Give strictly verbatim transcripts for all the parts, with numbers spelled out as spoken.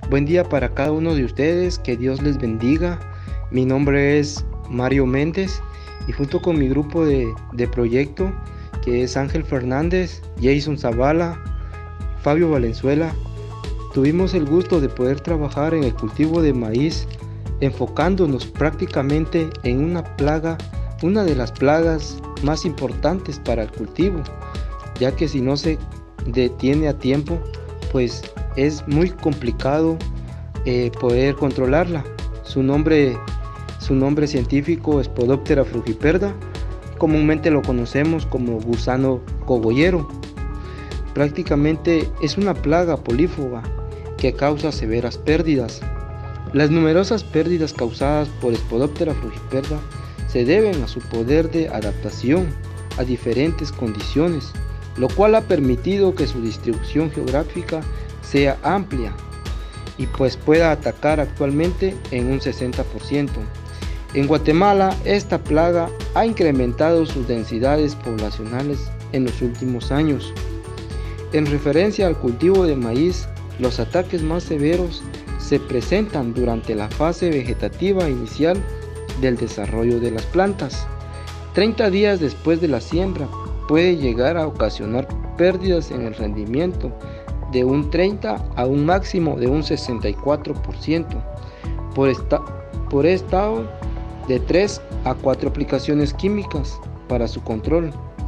Buen día para cada uno de ustedes, que Dios les bendiga. Mi nombre es Mario Méndez y junto con mi grupo de, de proyecto, que es Ángel Fernández, Jason Zavala, Fabio Valenzuela, tuvimos el gusto de poder trabajar en el cultivo de maíz, enfocándonos prácticamente en una plaga, una de las plagas más importantes para el cultivo, ya que si no se detiene a tiempo, pues es muy complicado eh, poder controlarla. Su nombre, su nombre científico es Spodoptera frugiperda, comúnmente lo conocemos como gusano cogollero. Prácticamente es una plaga polífaga que causa severas pérdidas. Las numerosas pérdidas causadas por Spodoptera frugiperda se deben a su poder de adaptación a diferentes condiciones, lo cual ha permitido que su distribución geográfica sea amplia y pues pueda atacar actualmente en un sesenta por ciento. En Guatemala, esta plaga ha incrementado sus densidades poblacionales en los últimos años. En referencia al cultivo de maíz, los ataques más severos se presentan durante la fase vegetativa inicial del desarrollo de las plantas. treinta días después de la siembra puede llegar a ocasionar pérdidas en el rendimiento de un treinta a un máximo de un sesenta y cuatro por ciento por, esta, por estado de tres a cuatro aplicaciones químicas para su control.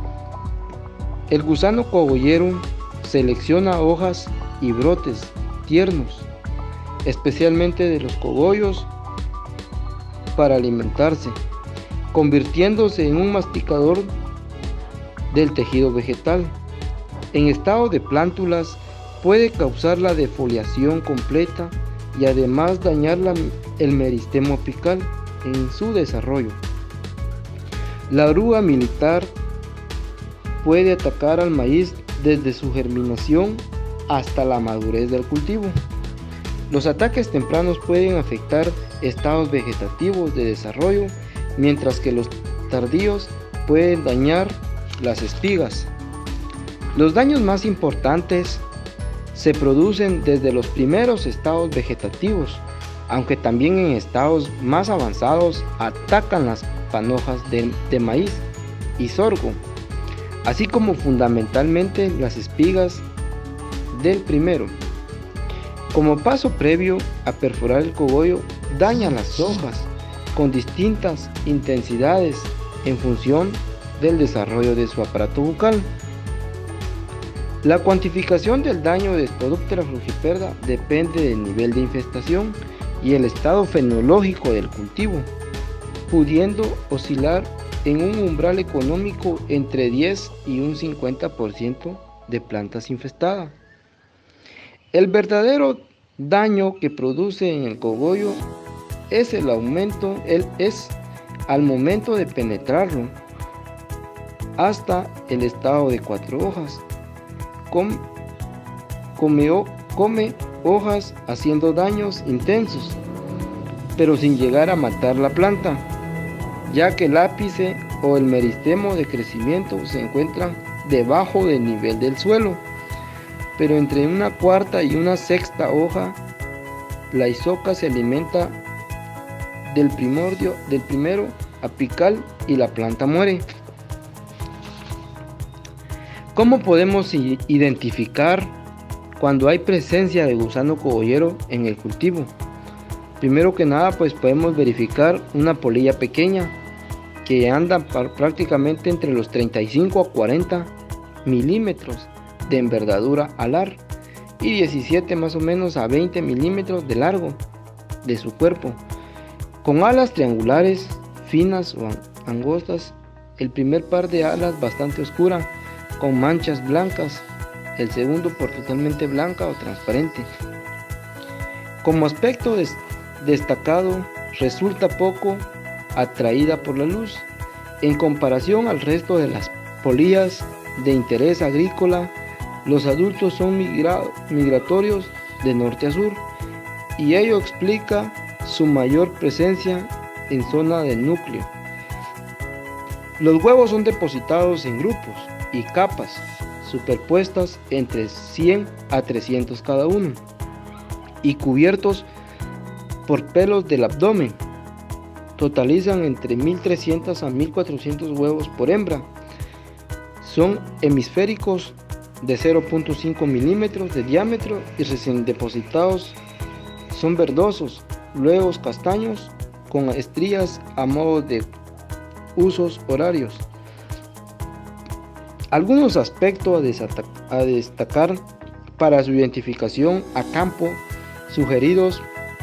El gusano cogollero selecciona hojas y brotes tiernos, especialmente de los cogollos, para alimentarse, convirtiéndose en un masticador del tejido vegetal. En estado de plántulas puede causar la defoliación completa y además dañar la, el meristemo apical en su desarrollo. La oruga militar puede atacar al maíz desde su germinación hasta la madurez del cultivo. Los ataques tempranos pueden afectar estados vegetativos de desarrollo, mientras que los tardíos pueden dañar las espigas. Los daños más importantes se producen desde los primeros estados vegetativos, aunque también en estados más avanzados atacan las panojas de, de maíz y sorgo, así como fundamentalmente las espigas del primero. Como paso previo a perforar el cogollo, daña las hojas con distintas intensidades en función del desarrollo de su aparato bucal. La cuantificación del daño de Spodoptera frugiperda depende del nivel de infestación y el estado fenológico del cultivo, pudiendo oscilar en un umbral económico entre diez y un cincuenta por ciento de plantas infestadas. El verdadero daño que produce en el cogollo es el aumento, el, es al momento de penetrarlo hasta el estado de cuatro hojas. Com, come, come hojas haciendo daños intensos, pero sin llegar a matar la planta, ya que el ápice o el meristemo de crecimiento se encuentran debajo del nivel del suelo, pero entre una cuarta y una sexta hoja, la isoca se alimenta del primordio, del primero apical y la planta muere. ¿Cómo podemos identificar cuando hay presencia de gusano cogollero en el cultivo? Primero que nada, pues podemos verificar una polilla pequeña que anda prácticamente entre los treinta y cinco a cuarenta milímetros de envergadura alar y diecisiete más o menos a veinte milímetros de largo de su cuerpo, con alas triangulares, finas o angostas, el primer par de alas bastante oscura, con manchas blancas, el segundo por totalmente blanca o transparente. Como aspecto des destacado, resulta poco atraída por la luz en comparación al resto de las polillas de interés agrícola. Los adultos son migra migratorios de norte a sur y ello explica su mayor presencia en zona del núcleo. Los huevos son depositados en grupos y capas superpuestas entre cien a trescientos cada uno, y cubiertos por pelos del abdomen. Totalizan entre mil trescientos a mil cuatrocientos huevos por hembra. Son hemisféricos de cero punto cinco milímetros de diámetro y recién depositados. Son verdosos, luego castaños con estrías a modo de usos horarios. Algunos aspectos a, a destacar para su identificación a campo sugeridos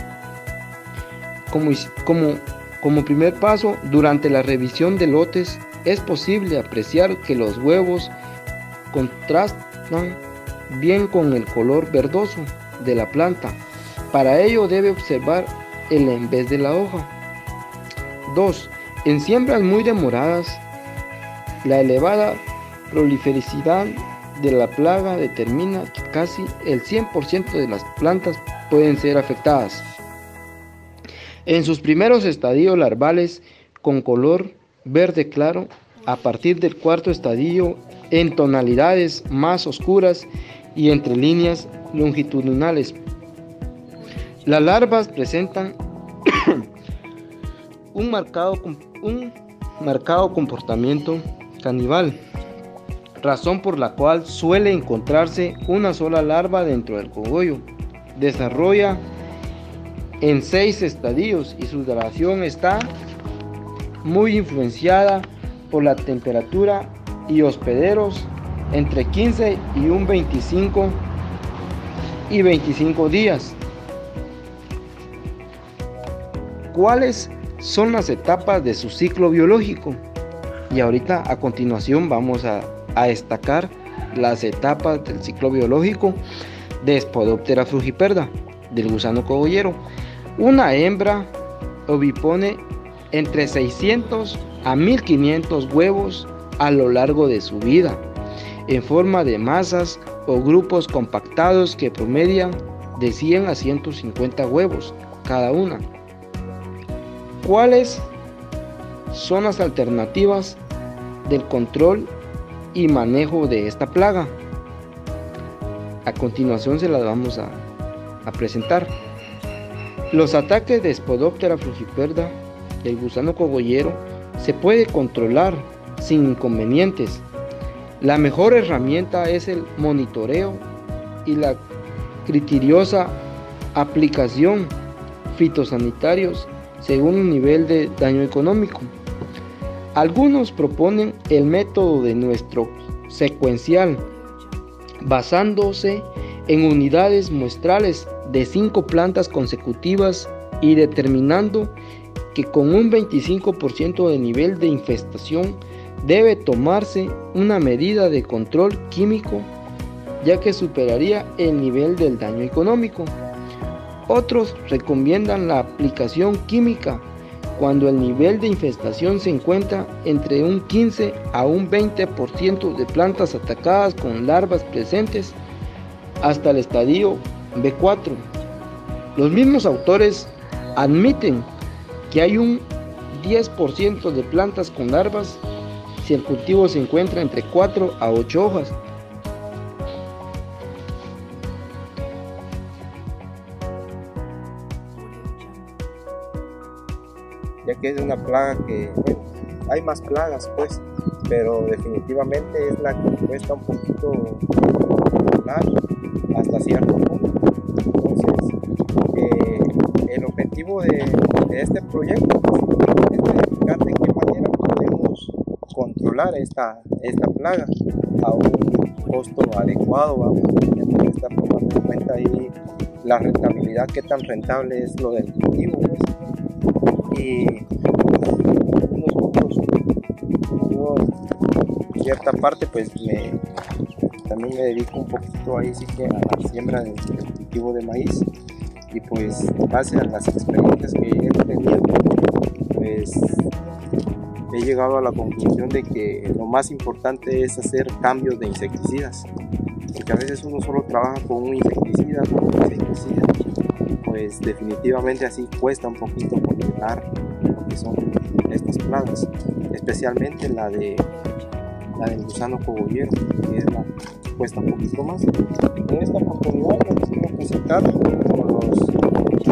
como, como, como primer paso. Durante la revisión de lotes es posible apreciar que los huevos contrastan bien con el color verdoso de la planta. Para ello debe observar el en vez de la hoja. dos. En siembras muy demoradas, la elevada proliferación de la plaga determina que casi el cien por ciento de las plantas pueden ser afectadas. En sus primeros estadios larvales con color verde claro, a partir del cuarto estadio en tonalidades más oscuras y entre líneas longitudinales. Las larvas presentan un marcado, un marcado comportamiento caníbal, razón por la cual suele encontrarse una sola larva dentro del cogollo. Desarrolla en seis estadios y su duración está muy influenciada por la temperatura y hospederos entre quince y un veinticinco y veinticinco días. ¿Cuáles son las etapas de su ciclo biológico? Y ahorita a continuación vamos a, a destacar las etapas del ciclo biológico de Spodoptera frugiperda, del gusano cogollero. Una hembra ovipone entre seiscientos a mil quinientos huevos a lo largo de su vida, en forma de masas o grupos compactados que promedian de cien a ciento cincuenta huevos cada una. ¿Cuáles son las alternativas del control y manejo de esta plaga? A continuación se las vamos a, a presentar. Los ataques de Spodoptera frugiperda, del gusano cogollero, se puede controlar sin inconvenientes. La mejor herramienta es el monitoreo y la criteriosa aplicación fitosanitarios según el nivel de daño económico. Algunos proponen el método de nuestro secuencial, basándose en unidades muestrales de cinco plantas consecutivas y determinando que con un veinticinco por ciento de nivel de infestación debe tomarse una medida de control químico, ya que superaría el nivel del daño económico. Otros recomiendan la aplicación química cuando el nivel de infestación se encuentra entre un quince a un veinte por ciento de plantas atacadas con larvas presentes hasta el estadio B cuatro. Los mismos autores admiten que hay un diez por ciento de plantas con larvas si el cultivo se encuentra entre cuatro a ocho hojas. Ya que es una plaga que, bueno, hay más plagas pues, pero definitivamente es la que cuesta un poquito controlar hasta cierto punto. Entonces, eh, el objetivo de, de este proyecto es verificar de qué manera podemos controlar esta, esta plaga a un costo adecuado. Vamos, tenemos que estar tomando en cuenta ahí la rentabilidad, qué tan rentable es lo del cultivo, pues. Y nosotros, yo en cierta parte pues me, también me dedico un poquito ahí sí que a la siembra del, del cultivo de maíz, y pues base a las experiencias que he tenido pues he llegado a la conclusión de que lo más importante es hacer cambios de insecticidas, porque a veces uno solo trabaja con un insecticida, con un insecticida, pues definitivamente así cuesta un poquito controlar lo que son estas plagas, especialmente la de la del gusano cogollero, que es la que cuesta un poquito más. En esta oportunidad les quiero presentar los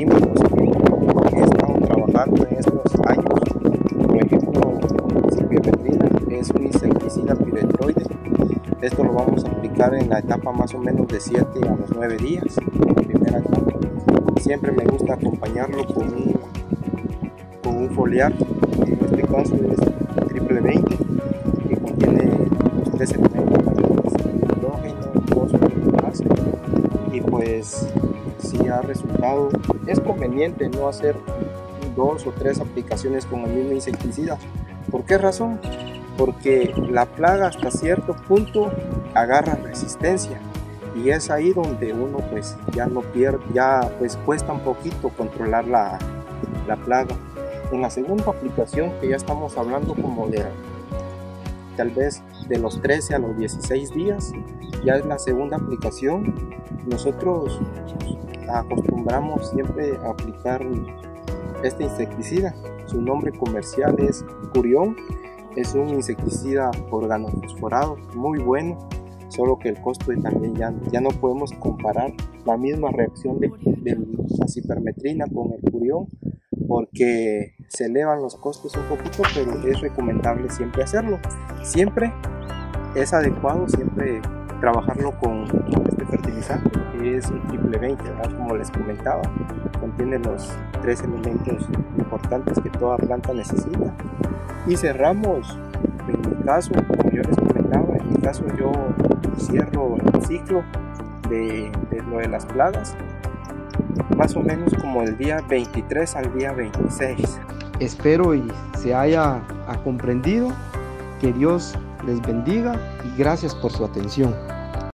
químicos que he estado trabajando en estos años. Por ejemplo, ciclometrina es un insecticida piretroide. Esto lo vamos a aplicar en la etapa más o menos de siete a los nueve días, en la primera etapa. Siempre me gusta acompañarlo con un, con un foliar, en este caso es triple veinte, que contiene los tres elementos, hidrógeno, fósforo y potasio. Y pues si ha resultado, es conveniente no hacer dos o tres aplicaciones con el mismo insecticida. ¿Por qué razón? Porque la plaga hasta cierto punto agarra resistencia y es ahí donde uno pues ya no pierde, ya pues cuesta un poquito controlar la, la plaga. En la segunda aplicación, que ya estamos hablando como de tal vez de los trece a los dieciséis días, ya es la segunda aplicación. Nosotros acostumbramos siempre a aplicar este insecticida. Su nombre comercial es Curión. Es un insecticida organofosforado muy bueno, solo que el costo también ya, ya no podemos comparar la misma reacción de, de la cipermetrina con el Curión, porque se elevan los costos un poquito, pero es recomendable siempre hacerlo. Siempre es adecuado siempre trabajarlo con, con este fertilizante, que es un triple veinte, ¿verdad? Como les comentaba, contiene los tres elementos importantes que toda planta necesita. Y cerramos, en mi caso, como yo les comentaba, en mi caso yo cierro el ciclo de, de lo de las plagas más o menos como el día veintitrés al día veintiséis. Espero y se haya comprendido. Que Dios les bendiga y gracias por su atención.